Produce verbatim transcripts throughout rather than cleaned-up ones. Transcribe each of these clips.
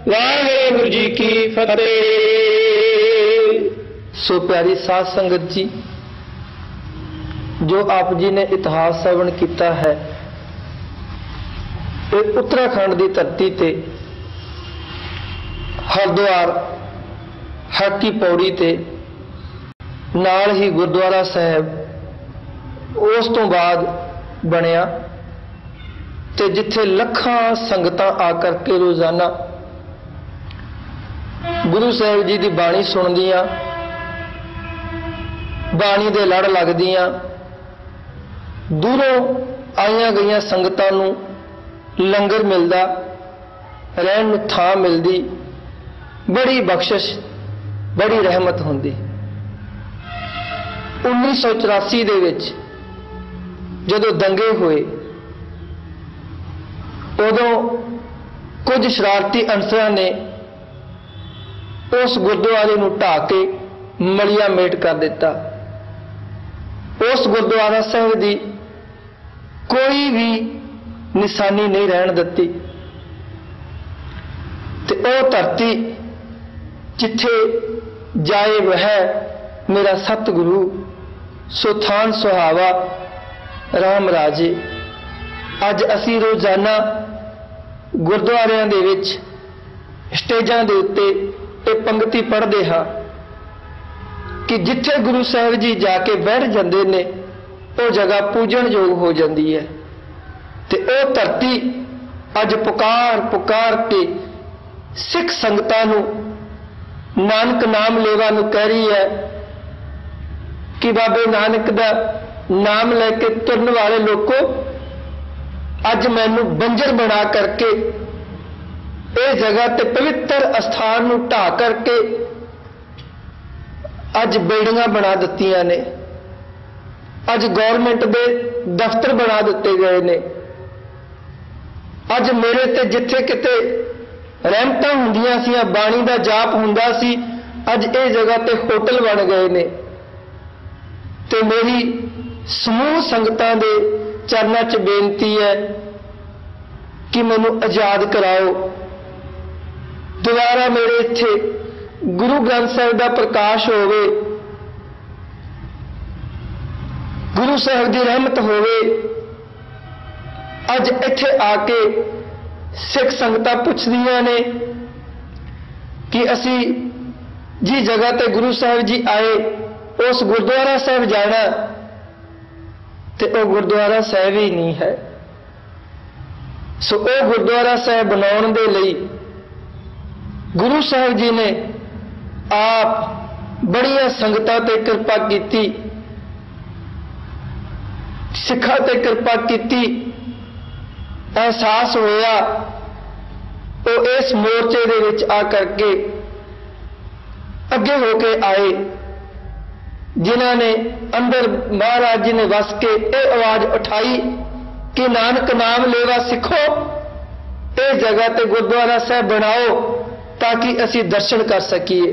वाहेगुरु जी की फतेह। सो प्यारी साध संगत जी, जो आप जी ने इतिहास श्रवण किया है, उत्तराखंड की धरती ते हरिद्वार हक की पौड़ी ते नाल ही गुरुद्वारा साहब उस तो बाद बनया ते जिथे लखां संगतां आकर के रोजाना गुरु साहब जी की बाणी सुनदियां, बाणी दे लड़ लगदियां, दूरों आईया गई संगतां नूं लंगर मिलदा, रहन नूं थां मिलदी, बड़ी बख्शिश बड़ी रहमत हुंदी। उन्नीस सौ चौरासी दे विच जदों दंगे होए, उदों कुछ शरारती अंसरां ने उस गुरुद्वारे नूं ढा के मलिया मेट कर दिता। उस गुरुद्वारा साहब की कोई भी निशानी नहीं रहन दिती ते ओ धरती जिथे जाए वह मेरा सतगुरु सुथान सुहावा राम राजे। अज असी रोजाना गुरुद्वारियां दे विच स्टेजां दे उत्ते ये पंक्ति पढ़ते हाँ कि जिथे गुरु साहब जी जाके बैठ जाते ने वो जगह पूजन योग हो जाती है। ते ओ धरती अज पुकार पुकार के सिख संगतां नूं नानक नाम लेवा नूं कह रही है कि बाबे नानक दा नाम लेके तुरन वाले लोगों, अज मैनू बंजर बना करके इस जगह ते पवित्र स्थान नूं ढा करके अज बिल्डिंगां बना दित्तियां ने, अज गौरमेंट दे दफ्तर बना दिते गए ने। अज मेरे ते जिथे किते रहमतां हुंदियां सी, बाणी दा जाप हुंदा सी, अज इस जगह ते होटल बन गए ने। ते मेरी समूह संगतां दे चरनां च बेनती है कि मैनू आजाद कराओ, दोबारा मेरे इत्थे गुरु ग्रंथ साहिब का प्रकाश होवे, गुरु साहब की रहमत होवे। अज इत्थे आके सिख संगतां पुछदियां ने कि असी जी जगह ते गुरु साहब जी आए उस गुरुद्वारा साहब जाना, ते वो गुरुद्वारा साहब ही नहीं है। सो वो गुरुद्वारा साहब बनाने दे लई गुरु साहब जी ने आप बड़िया संगतां ते कृपा की, सिखा ते कृपा की। एहसास होया वो इस मोर्चे दे विच आ करके अगे होके आए, जिन्हों ने अंदर महाराज जी ने वस के ये आवाज उठाई कि नानक नाम लेवा सिखो, ये जगह ते गुरुद्वारा साहब बनाओ ताकि असी दर्शन कर सकीए।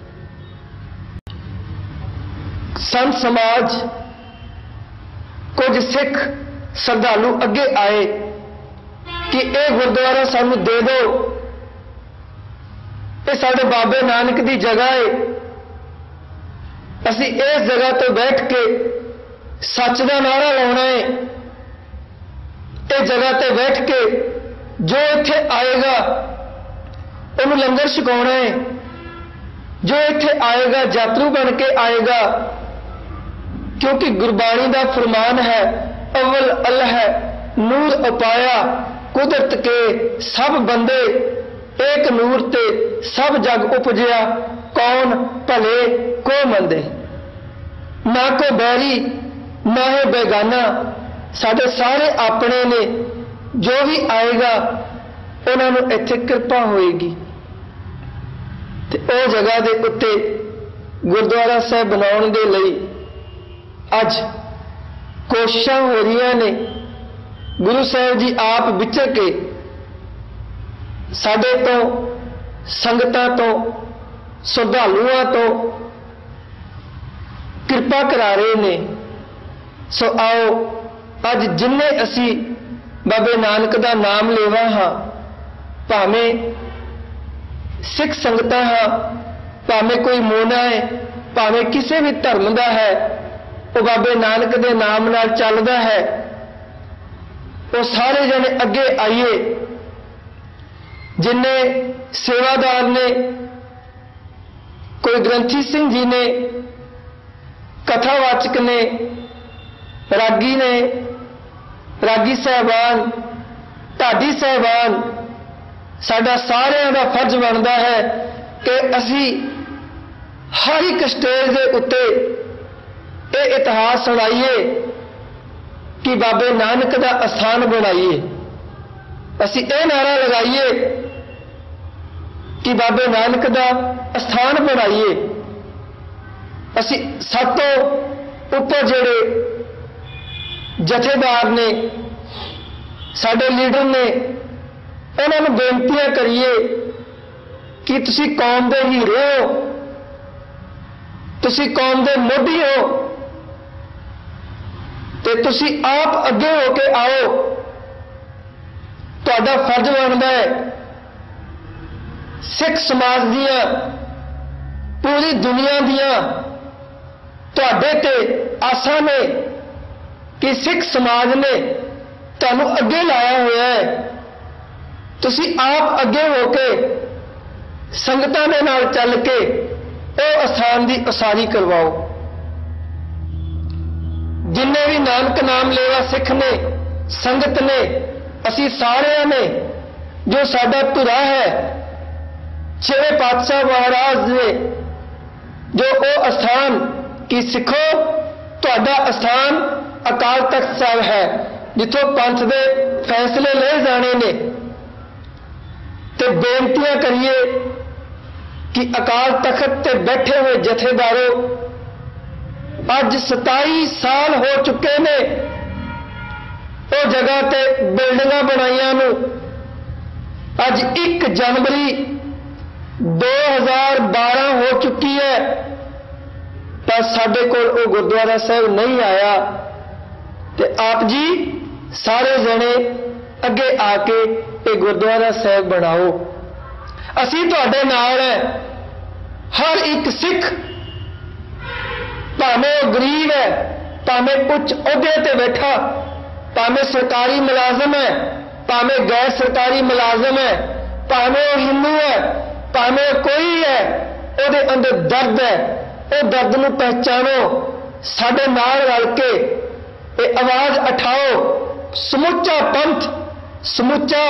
संत समाज कुछ सिख श्रद्धालु अगे आए कि यह गुरुद्वारा सानू दे दो, ये साडे बाबे नानक की जगह है, असी इस जगह तो बैठ के सच का नारा लाना है, इस जगह ते बैठ के जो इत्थे आएगा उन्हें लंगर छकाउणा है, जो इत्थे आएगा यात्रु बन के आएगा, क्योंकि गुरबाणी का फरमान है अव्वल अल्लाह नूर उपाया कुदरत के सब बंदे एक नूर ते सब जग उपजया कौन भले को मंदे। ना को बैरी ना है बेगाना, साडे सारे अपने ने, जो भी आएगा उन्होंने इत्थे कृपा होएगी। ते ओ जगह दे उत्ते गुरुद्वारा साहब बनाउण दे लई अज कोशिशां हो रही ने। गुरु साहब जी आप विचर के साडे तो संगतां तो श्रद्धालुआं तो कृपा करा रहे ने। सो आओ अज जिन्ने असी बाबे नानक का नाम लेवा हाँ, भावें सिख संगतां हाँ, भावें कोई मोना है, भावें किसी भी धर्म का है, वो बाबे नानक के नाम नाल चलदा है। वो सारे जने अगे आइए, जिन्ने सेवादार ने, कोई ग्रंथी सिंह जी ने, कथावाचक ने, रागी ने, रागी साहबान, ढाडी साहबान, साडा सारिਆਂ ਦਾ फर्ज बनता है कि असी हर एक स्टेज के उत्ते ये इतिहास सुनाइए कि बाबे नानक का अस्थान बनाइए। असी ये नारा लगाइए कि बाबे नानक का अस्थान बनाइए। असी सब तो उपर जेड़े जथेदार ने, साडे लीडर ने, उन्होंने बेनतियां करिए कि तुसी कौम दे हीरे हो, तुसी कौम दे मोढी हो, ते तुसी आप अगे होके आओ। तुहाडा फर्ज बनता है सिख समाज दियां, पूरी दुनिया दियां तुहाडे ते आसां ने कि सिख समाज ने तुहानूं अगे लाया होया है। तुसी आप अगे होके संगतां दे नाल चल के वो अस्थान की उसारी करवाओ। जिन्ने भी नानक नाम लेवा सिख ने, संगत ने, असी सारिਆਂ ने जो साडा धुरा है, छेवें पातशाह महाराज ने जो वो अस्थान की सिखो, तुहाडा अस्थान अकाल तख्त साहब है, जिथों पंथ दे फैसले ले जाने ने। ते बेनतियां करिए कि अकाल तख्त ते बैठे हुए जथेदारों, अज सताई साल हो चुके ने वो जगह ते बिल्डिंगां बनाइयां नूं। अज एक जनवरी दो हज़ार बारह हो चुकी है, पर साडे कोल वो गुरुद्वारा साहब नहीं आया। ते आप जी सारे जने अगे आके ये गुरुद्वारा साहब बनाओ। असी तुहाडे नाल है। हर एक सिख, भावें गरीब है, भावें उच्च ओहदे ते बैठा, भावें सरकारी मुलाजम है, भावें गैर सरकारी मुलाजम है, भावें हिंदू है, भावें कोई है, उहदे अंदर दर्द है, वो दर्द नूं पहचानो। साडे नाल रल के ये आवाज उठाओ। समूचा पंथ, समूचा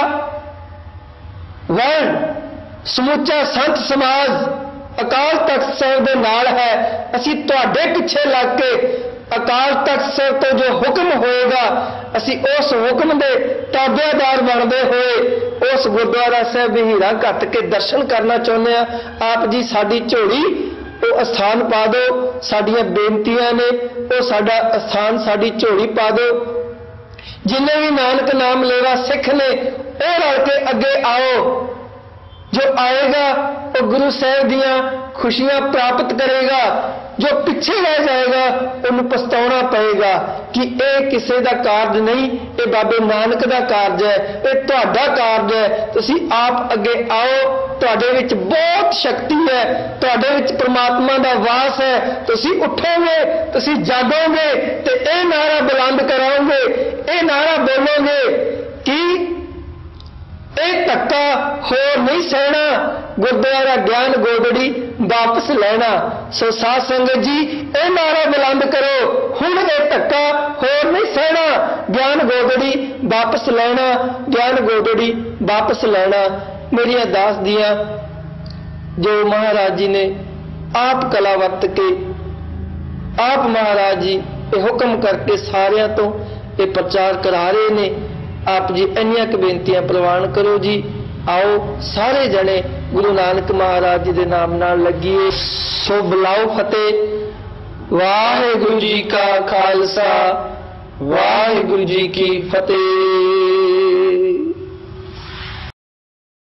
वर्ण, समूचा संत समाज अकाल तख्त साहब दे नाल है। असी तुहाडे पिछे लग के अकाल तख्त साहब तो जो हुक्म होएगा, असी उस हुक्म दे ताबेदार बनते हुए उस गुरुद्वारा साहब हीरा घट के दर्शन करना चाहुंदे हां। आप जी साडी झोली वो स्थान पा दो। साडियां बेनतियां ने, वो साडा स्थान साडी झोली पा दो। जिन्हें भी नानक नाम लेवा सिख ने, वो रल के अगे आओ। जो आएगा वो गुरु साहब दियां खुशियां प्राप्त करेगा। जो पीछे रह जाएगा उन्हें पछताना पड़ेगा कि यह किसी का कारज नहीं, ये बाबे नानक का कारज है, ये तुहाडा कारज है। तुसी आप अगे आओ। तुहाडे विच बहुत शक्ति है, तुहाडे विच परमात्मा का वास है। तुसी उठोगे, तुसी जागोगे, तो यह नारा बुलंद कराओगे, यह नारा बोलोगे कि एक धक्का होर नहीं सहना, गुरुद्वारा ज्ञान गोदड़ी वापस लेना। सो साध संगत जी, यह नारा बुलंद करो, हुण एक धक्का होर नहीं सहना, ज्ञान गोदड़ी वापस लेना, ज्ञान गोदड़ी वापस लेना। मेरी दास दियां जो महाराज जी ने आप कला वरत के, आप महाराज जी ये हुक्म करके सारियां तो ये प्रचार करा रहे ने। आप जी इन्नियां क बेनतियां प्रवान करो जी। आओ सारे जने गुरु नानक महाराज जी के नाम नाल लगिए। सो बुलाओ फतेह। वाहिगुरु जी का खालसा, वाहिगुरु जी की फतेह।